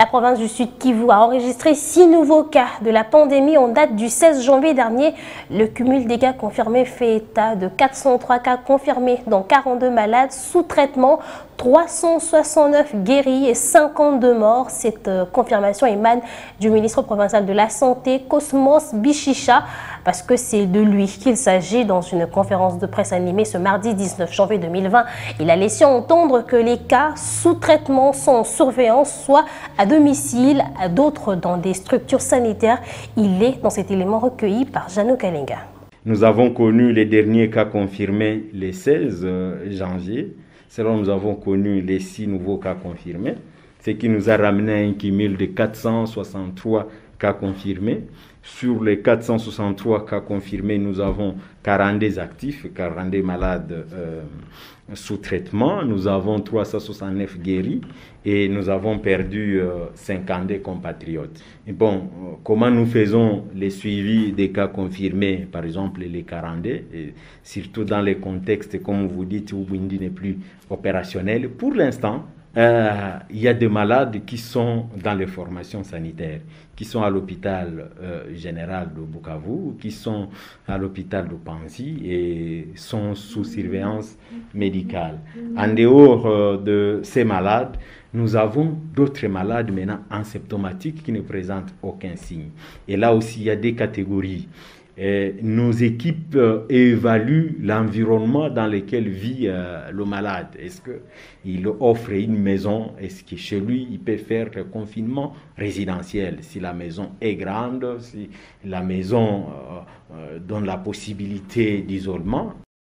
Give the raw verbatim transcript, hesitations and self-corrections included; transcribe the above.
La province du Sud Kivu a enregistré six nouveaux cas de la pandémie en date du seize janvier dernier. Le cumul des cas confirmés fait état de quatre cent trois cas confirmés, dont quarante-deux malades sous traitement, trois cent soixante-neuf guéris et cinquante-deux morts. Cette euh, confirmation émane du ministre provincial de la Santé, Cosmos Bichicha, parce que c'est de lui qu'il s'agit. Dans une conférence de presse animée ce mardi dix-neuf janvier deux mille vingt, il a laissé entendre que les cas sous traitement sont en surveillance, soit à domicile, à d'autres dans des structures sanitaires. Il est dans cet élément recueilli par Jeannot Kalenga. Nous avons connu les derniers cas confirmés le seize janvier. Selon nous avons connu les six nouveaux cas confirmés, ce qui nous a ramené à un cumul de quatre cent soixante-trois cas confirmés. Sur les quatre cent soixante-trois cas confirmés, nous avons quarante-deux actifs, quarante-deux malades euh, sous traitement. Nous avons trois cent soixante-neuf guéris et nous avons perdu euh, cinquante-deux compatriotes. Et bon, euh, comment nous faisons les suivis des cas confirmés, par exemple les quarante-deux, et surtout dans les contextes, comme vous dites, où Bwindi n'est plus opérationnel. Pour l'instant, Euh, il y a des malades qui sont dans les formations sanitaires, qui sont à l'hôpital euh, général de Bukavu, qui sont à l'hôpital de Panzi et sont sous surveillance médicale. En dehors euh, de ces malades, nous avons d'autres malades maintenant asymptomatiques qui ne présentent aucun signe. Et là aussi, il y a des catégories. Et nos équipes euh, évaluent l'environnement dans lequel vit euh, le malade. Est-ce qu'il offre une maison? Est-ce que chez lui, il peut faire le confinement résidentiel? Si la maison est grande, si la maison euh, euh, donne la possibilité d'isolement.